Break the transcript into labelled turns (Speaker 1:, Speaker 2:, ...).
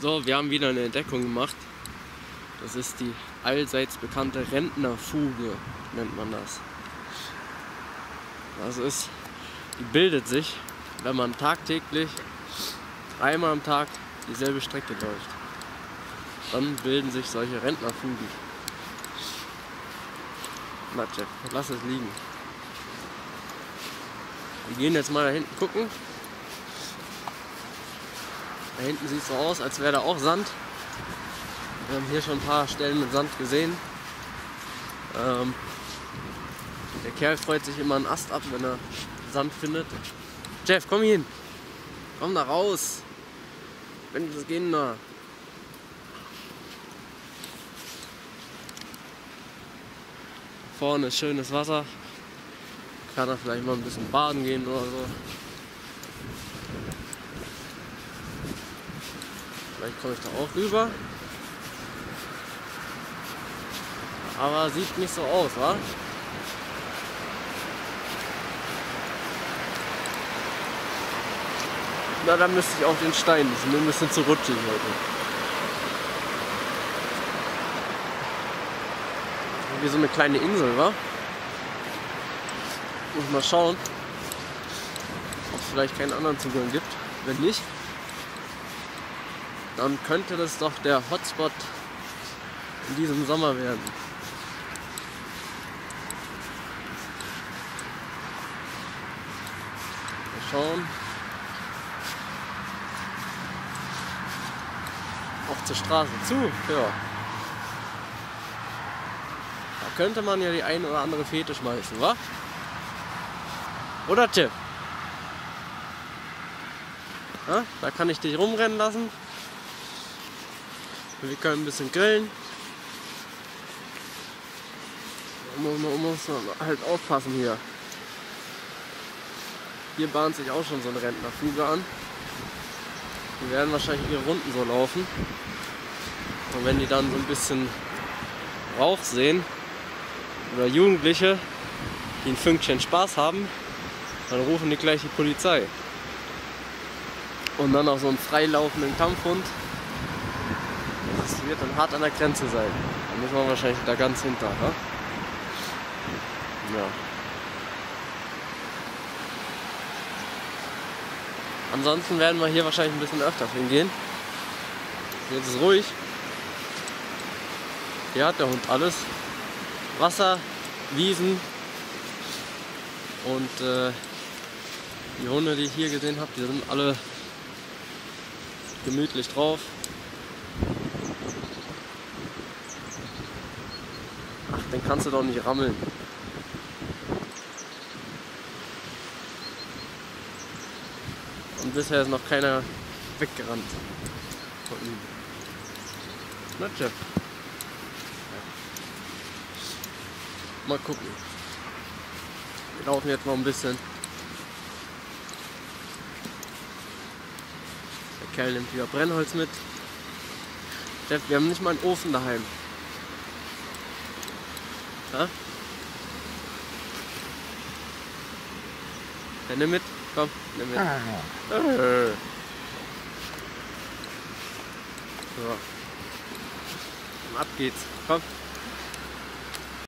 Speaker 1: So, wir haben wieder eine Entdeckung gemacht. Das ist die allseits bekannte Rentnerfuge, nennt man das. Die bildet sich, wenn man tagtäglich einmal am Tag dieselbe Strecke läuft. Dann bilden sich solche Rentnerfugen. Na Jeff, lass es liegen. Wir gehen jetzt mal da hinten gucken. Da hinten sieht es so aus, als wäre da auch Sand. Wir haben hier schon ein paar Stellen mit Sand gesehen. Der Kerl freut sich immer einen Ast ab, wenn er Sand findet. Jeff, komm hier hin. Komm da raus. Wenn das gehen da. Vorne ist schönes Wasser. Kann er vielleicht mal ein bisschen baden gehen oder so. Vielleicht komme ich da auch rüber. Aber sieht nicht so aus, wa? Na, dann müsste ich auf den Stein. Die sind mir ein bisschen zu rutschig heute. Wie so eine kleine Insel, wa? Muss mal schauen, ob es vielleicht keinen anderen Zugang gibt. Wenn nicht, dann könnte das doch der Hotspot in diesem Sommer werden. Mal schauen. Auch zur Straße zu, ja. Da könnte man ja die ein oder andere Fete schmeißen, wa? Oder Tipp? Ja, da kann ich dich rumrennen lassen. Wir können ein bisschen grillen. Man muss halt aufpassen hier. Hier bahnt sich auch schon so eine Rentnerfuge an. Die werden wahrscheinlich ihre Runden so laufen. Und wenn die dann so ein bisschen Rauch sehen oder Jugendliche, die ein Fünkchen Spaß haben, dann rufen die gleich die Polizei. Und dann auch so einen freilaufenden Kampfhund. Das wird dann hart an der Grenze sein. Da müssen wir wahrscheinlich da ganz hinter. Ne? Ja. Ansonsten werden wir hier wahrscheinlich ein bisschen öfter hingehen. Jetzt ist es ruhig. Hier hat der Hund alles. Wasser, Wiesen und die Hunde, die ich hier gesehen habe, die sind alle gemütlich drauf. Ach, den kannst du doch nicht rammeln. Und bisher ist noch keiner weggerannt von ihm. Na Jeff. Mal gucken. Wir laufen jetzt noch ein bisschen. Der Kerl nimmt wieder Brennholz mit. Jeff, wir haben nicht mal einen Ofen daheim. Ja? Ja, nimm mit. Komm, nimm mit. So. Und ab geht's. Komm.